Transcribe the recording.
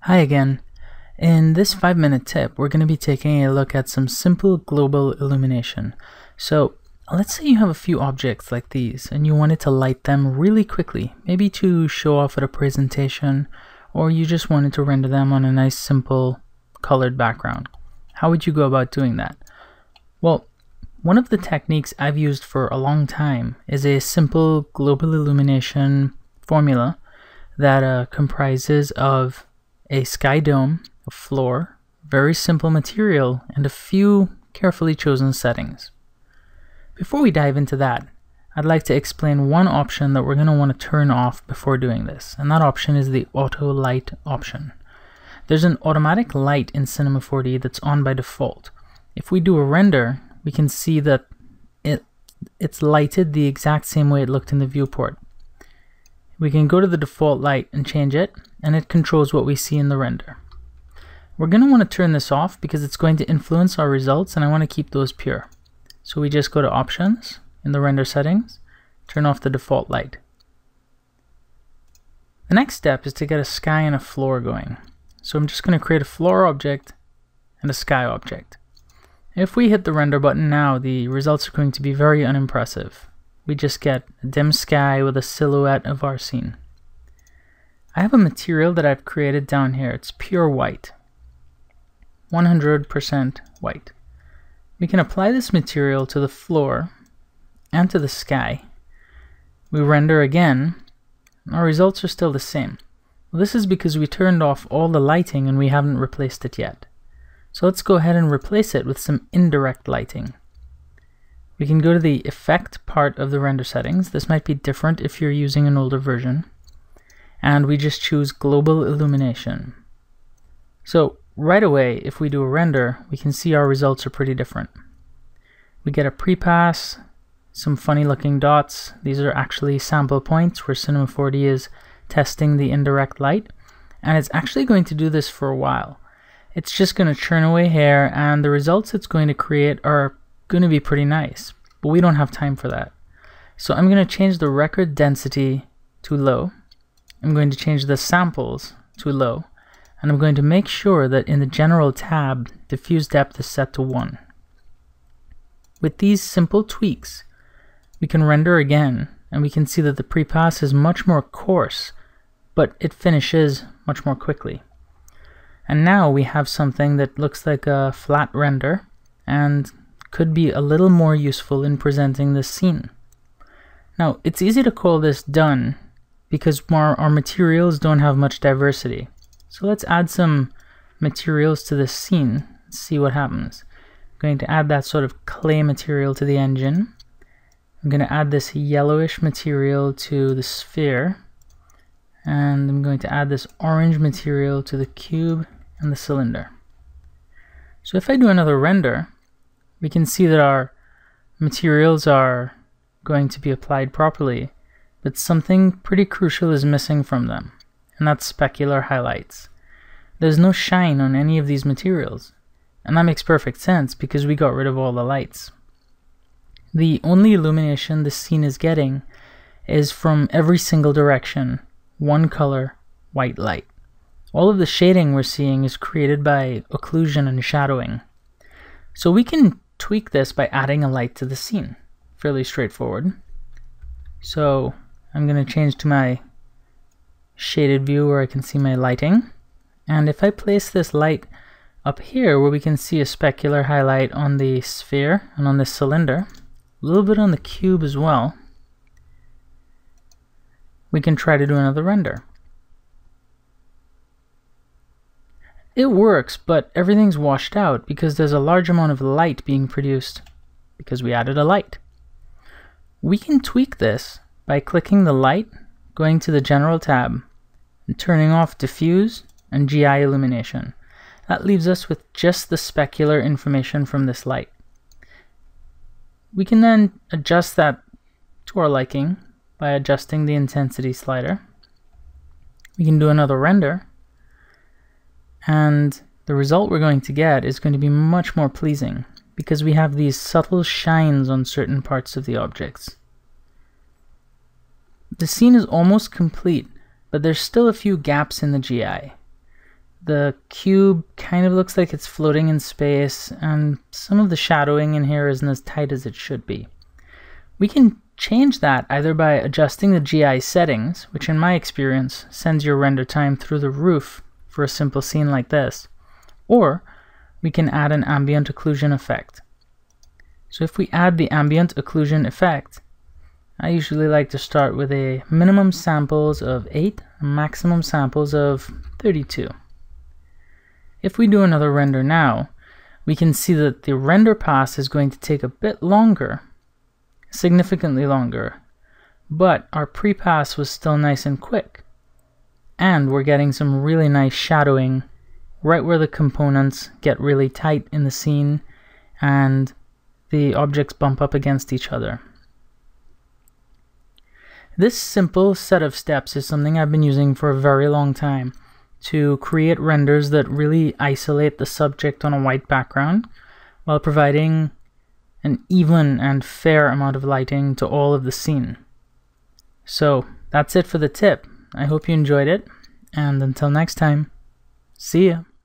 Hi again. In this 5-minute tip, we're going to be taking a look at some simple global illumination. So let's say you have a few objects like these and you wanted to light them really quickly, maybe to show off at a presentation, or you just wanted to render them on a nice simple colored background. How would you go about doing that? Well, one of the techniques I've used for a long time is a simple global illumination formula that comprises of a sky dome, a floor, very simple material, and a few carefully chosen settings. Before we dive into that, I'd like to explain one option that we're going to want to turn off before doing this, and that option is the auto light option. There's an automatic light in Cinema 4D that's on by default. If we do a render, we can see that it's lighted the exact same way it looked in the viewport. We can go to the default light and change it, and it controls what we see in the render. We're going to want to turn this off because it's going to influence our results, and I want to keep those pure. So we just go to Options in the render settings, turn off the default light. The next step is to get a sky and a floor going. So I'm just going to create a floor object and a sky object. If we hit the render button now, the results are going to be very unimpressive. We just get a dim sky with a silhouette of our scene. I have a material that I've created down here. It's pure white, 100% white. We can apply this material to the floor and to the sky. We render again. Our results are still the same. Well, this is because we turned off all the lighting and we haven't replaced it yet. So let's go ahead and replace it with some indirect lighting. We can go to the effect part of the render settings. This might be different if you're using an older version. And we just choose global illumination. So right away, if we do a render, we can see our results are pretty different. We get a pre-pass, some funny looking dots. These are actually sample points where Cinema 4D is testing the indirect light. And it's actually going to do this for a while. It's just going to churn away hair, and the results it's going to create are going to be pretty nice, but we don't have time for that. So I'm going to change the record density to low. I'm going to change the samples to low, and I'm going to make sure that in the general tab, diffuse depth is set to 1. With these simple tweaks, we can render again, and we can see that the pre-pass is much more coarse, but it finishes much more quickly. And now we have something that looks like a flat render and could be a little more useful in presenting this scene. Now, it's easy to call this done because our materials don't have much diversity. So let's add some materials to this scene and see what happens. I'm going to add that sort of clay material to the engine. I'm going to add this yellowish material to the sphere. And I'm going to add this orange material to the cube and the cylinder. So if I do another render, we can see that our materials are going to be applied properly, but something pretty crucial is missing from them, and that's specular highlights. There's no shine on any of these materials, and that makes perfect sense because we got rid of all the lights. The only illumination the scene is getting is from every single direction, one color, white light. All of the shading we're seeing is created by occlusion and shadowing. So we can tweak this by adding a light to the scene. Fairly straightforward. So I'm going to change to my shaded view where I can see my lighting. And if I place this light up here where we can see a specular highlight on the sphere and on this cylinder, a little bit on the cube as well, we can try to do another render. It works, but everything's washed out because there's a large amount of light being produced because we added a light. We can tweak this by clicking the light, going to the General tab, and turning off Diffuse and GI Illumination. That leaves us with just the specular information from this light. We can then adjust that to our liking by adjusting the intensity slider. We can do another render, and the result we're going to get is going to be much more pleasing because we have these subtle shines on certain parts of the objects. The scene is almost complete, but there's still a few gaps in the GI. The cube kind of looks like it's floating in space, and some of the shadowing in here isn't as tight as it should be. We can change that either by adjusting the GI settings, which in my experience sends your render time through the roof for a simple scene like this, or we can add an ambient occlusion effect. So if we add the ambient occlusion effect, I usually like to start with a minimum samples of 8, maximum samples of 32. If we do another render now, we can see that the render pass is going to take a bit longer, significantly longer, but our pre-pass was still nice and quick. And we're getting some really nice shadowing right where the components get really tight in the scene and the objects bump up against each other. This simple set of steps is something I've been using for a very long time to create renders that really isolate the subject on a white background while providing an even and fair amount of lighting to all of the scene. So that's it for the tip. I hope you enjoyed it, and until next time, see ya!